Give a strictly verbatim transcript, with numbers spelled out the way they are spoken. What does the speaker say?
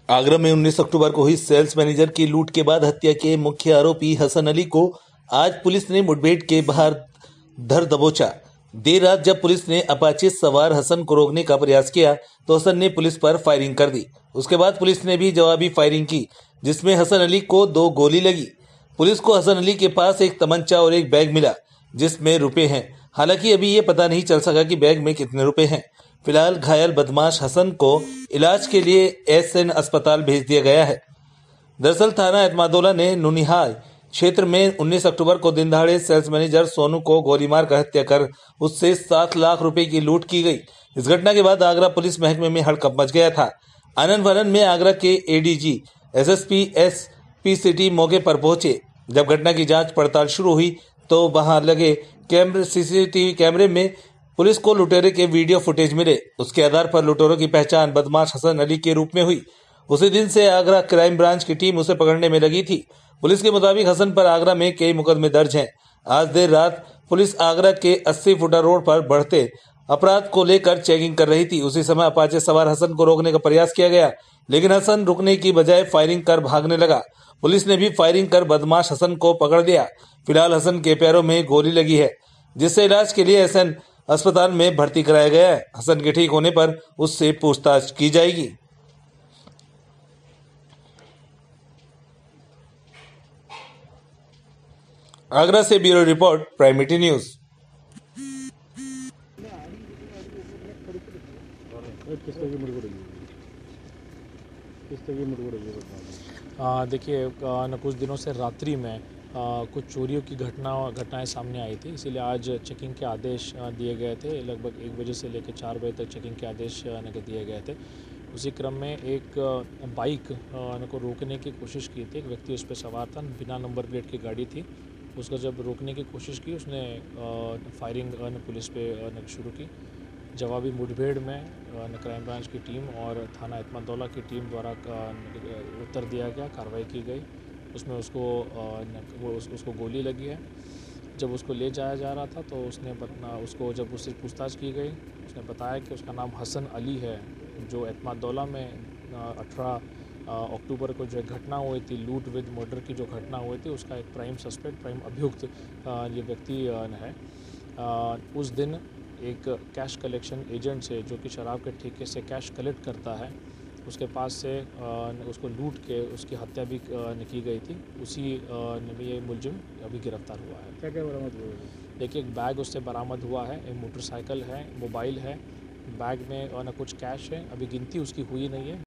आगरा में उन्नीस अक्टूबर को हुई सेल्स मैनेजर की लूट के बाद हत्या के मुख्य आरोपी हसन अली को आज पुलिस ने मुठभेड़ के बाहर धर दबोचा। देर रात जब पुलिस ने अपाचे सवार हसन को रोकने का प्रयास किया तो हसन ने पुलिस पर फायरिंग कर दी। उसके बाद पुलिस ने भी जवाबी फायरिंग की, जिसमें हसन अली को दो गोली लगी। पुलिस को हसन अली के पास एक तमंचा और एक बैग मिला जिसमें रुपए हैं। हालांकि अभी ये पता नहीं चल सका कि बैग में कितने रुपए हैं। फिलहाल घायल बदमाश हसन को इलाज के लिए एस एन अस्पताल भेज दिया गया है। दरअसल थाना एतमादोला ने नुनिहाल क्षेत्र में उन्नीस अक्टूबर को दिन दहाड़े सेल्स मैनेजर सोनू को गोली मारकर हत्या कर उससे सात लाख रुपए की लूट की गई। इस घटना के बाद आगरा पुलिस महकमे में हड़कंप मच गया था। आनंद वनन में आगरा के एडीजी एसएसपी एसपी सिटी मौके पर पहुंचे। जब घटना की जांच पड़ताल शुरू हुई तो वहां लगे कैमरे सीसीटीवी कैमरे में पुलिस को लुटेरे के वीडियो फुटेज मिले। उसके आधार पर लुटेरों की पहचान बदमाश हसन अली के रूप में हुई। उसी दिन से आगरा क्राइम ब्रांच की टीम उसे पकड़ने में लगी थी। पुलिस के मुताबिक हसन पर आगरा में कई मुकदमे दर्ज हैं। आज देर रात पुलिस आगरा के अस्सी फुटा रोड पर बढ़ते अपराध को लेकर चेकिंग कर रही थी। उसी समय अपाचे सवार हसन को रोकने का प्रयास किया गया, लेकिन हसन रुकने की बजाय फायरिंग कर भागने लगा। पुलिस ने भी फायरिंग कर बदमाश हसन को पकड़ लिया। फिलहाल हसन के पैरों में गोली लगी है, जिससे इलाज के लिए एस एन अस्पताल में भर्ती कराया गया है। हसन के ठीक होने पर उससे पूछताछ की जाएगी। आगरा से ब्यूरो रिपोर्ट, प्राइमिटी न्यूज। किस तरह की मुठभेड़ हुई किस तरह की मुठभेड़ हुई देखिए, न कुछ दिनों से रात्रि में आ, कुछ चोरियों की घटना घटनाएं सामने आई थी, इसीलिए आज चेकिंग के आदेश दिए गए थे। लगभग एक बजे से लेकर चार बजे तक चेकिंग के आदेश न दिए गए थे। उसी क्रम में एक बाइक न को रोकने की कोशिश की थी। एक व्यक्ति उस पर सवार था, बिना नंबर प्लेट की गाड़ी थी। उसको जब रोकने की कोशिश की, उसने फायरिंग पुलिस पे शुरू की। जवाबी मुठभेड़ में क्राइम ब्रांच की टीम और थाना एतमादोला की टीम द्वारा उत्तर दिया गया, कार्रवाई की गई। उसमें उसको वो उस, उसको गोली लगी है। जब उसको ले जाया जा रहा था तो उसने बतना उसको जब उससे पूछताछ की गई, उसने बताया कि उसका नाम हसन अली है, जो एतमादोला में अठारह अक्टूबर को जो घटना हुई थी, लूट विद मर्डर की जो घटना हुई थी, उसका एक प्राइम सस्पेक्ट, प्राइम अभियुक्त ये व्यक्ति है। उस दिन एक कैश कलेक्शन एजेंट से, जो कि शराब के ठेके से कैश कलेक्ट करता है, उसके पास से उसको लूट के उसकी हत्या भी की गई थी। उसी में ये मुलजिम अभी गिरफ्तार हुआ है। क्या क्या बरामद हुआ है? देखिए, एक बैग उससे बरामद हुआ है, एक मोटरसाइकिल है, मोबाइल है, बैग में और न कुछ कैश है। अभी गिनती उसकी हुई नहीं है।